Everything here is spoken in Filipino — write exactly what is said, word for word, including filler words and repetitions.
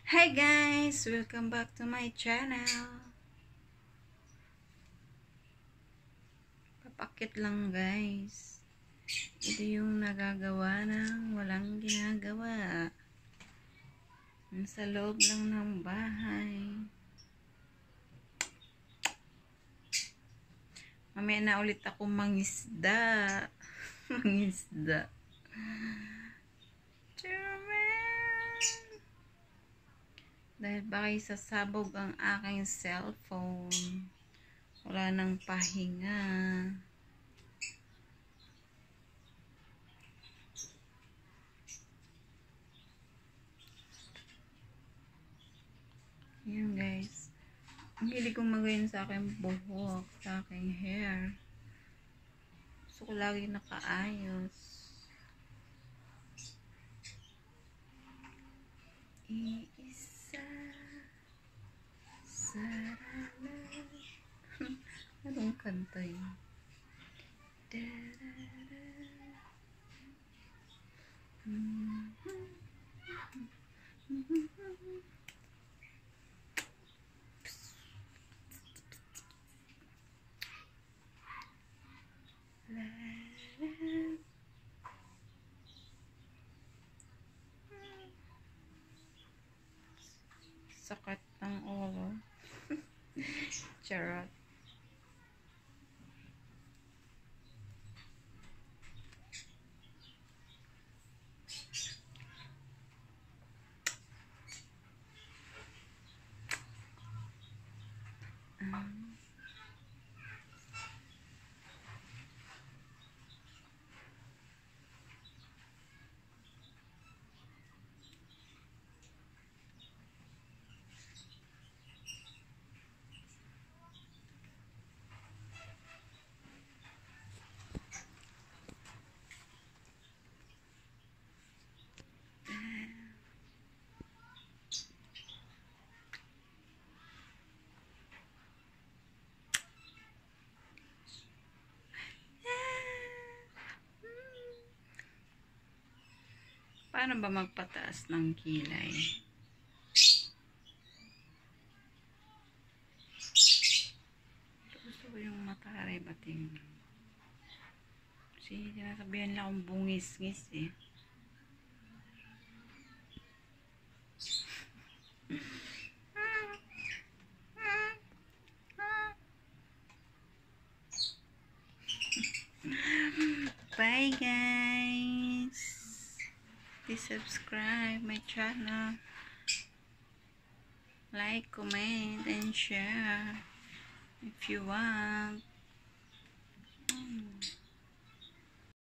Hi guys! Welcome back to my channel. Papakit lang guys. Ito yung nagagawa ng walang ginagawa. Sa loob lang ng bahay. Mamaya na ulit ako mangisda. Mangisda. Dahil bakit sasabog ang aking cellphone. Wala nang pahinga. Yan guys. Ang hilig kong magayon sa aking buhok, sa aking hair. Gusto ko lagi nakaayos. Iisa sarala. Anong kanta yun? Sakat ng ulo. Charot. Um, Paano ba magpataas ng kilay? Gusto ko yung mataray bating. Kasi sinasabihan lang akong bungis-ngis eh. Bye guys! Please subscribe my channel. Like, comment, and share if you want.